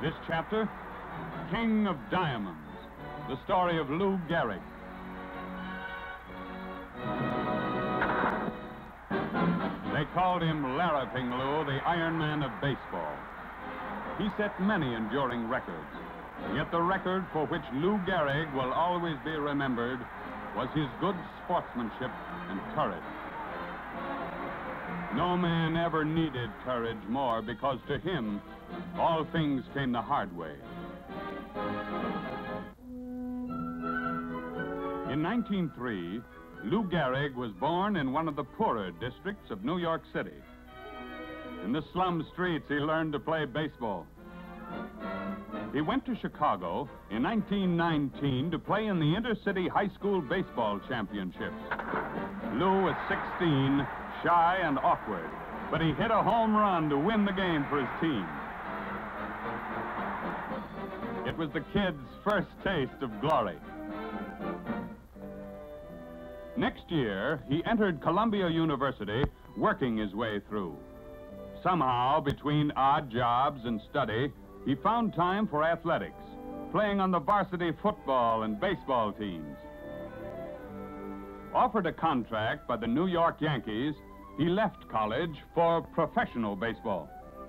This chapter, King of Diamonds, the story of Lou Gehrig. They called him Larraping Lou, the Iron Man of baseball. He set many enduring records, yet the record for which Lou Gehrig will always be remembered was his good sportsmanship and courage. No man ever needed courage more because to him, all things came the hard way. In 1903, Lou Gehrig was born in one of the poorer districts of New York City. In the slum streets, he learned to play baseball. He went to Chicago in 1919 to play in the Intercity High School Baseball Championships. Lou was 16, shy and awkward, but he hit a home run to win the game for his team. It was the kid's first taste of glory. Next year, he entered Columbia University, working his way through. Somehow, between odd jobs and study, he found time for athletics, playing on the varsity football and baseball teams. Offered a contract by the New York Yankees, he left college for professional baseball.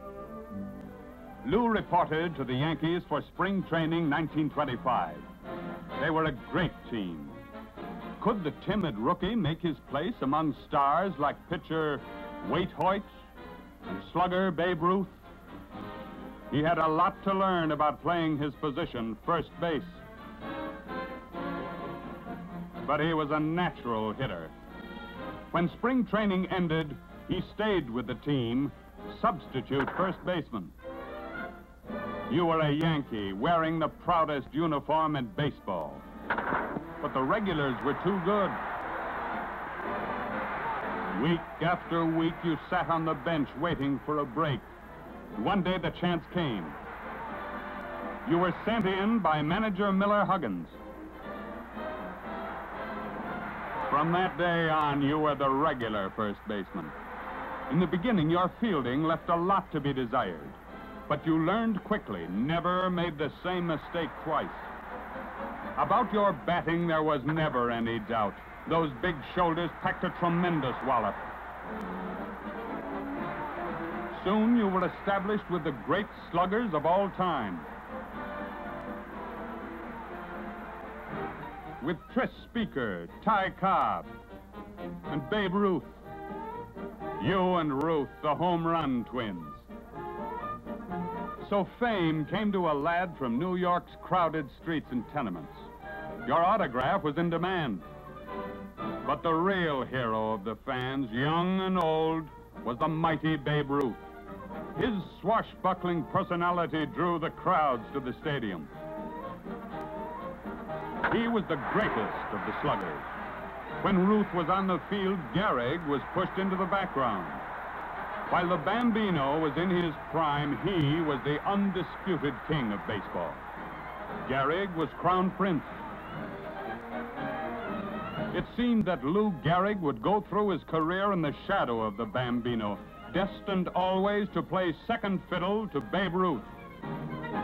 Lou reported to the Yankees for spring training 1925. They were a great team. Could the timid rookie make his place among stars like pitcher Waite Hoyt and slugger Babe Ruth? He had a lot to learn about playing his position, first base. But he was a natural hitter. When spring training ended, he stayed with the team, substitute first baseman. You were a Yankee, wearing the proudest uniform in baseball. But the regulars were too good. Week after week, you sat on the bench waiting for a break. One day, the chance came. You were sent in by manager Miller Huggins. From that day on, you were the regular first baseman. In the beginning, your fielding left a lot to be desired. But you learned quickly, never made the same mistake twice. About your batting, there was never any doubt. Those big shoulders packed a tremendous wallop. Soon you were established with the great sluggers of all time. With Tris Speaker, Ty Cobb, and Babe Ruth. You and Ruth, the home run twins. So fame came to a lad from New York's crowded streets and tenements. Your autograph was in demand. But the real hero of the fans, young and old, was the mighty Babe Ruth. His swashbuckling personality drew the crowds to the stadium. He was the greatest of the sluggers. When Ruth was on the field, Gehrig was pushed into the background. While the Bambino was in his prime, he was the undisputed king of baseball. Gehrig was crown prince. It seemed that Lou Gehrig would go through his career in the shadow of the Bambino, destined always to play second fiddle to Babe Ruth.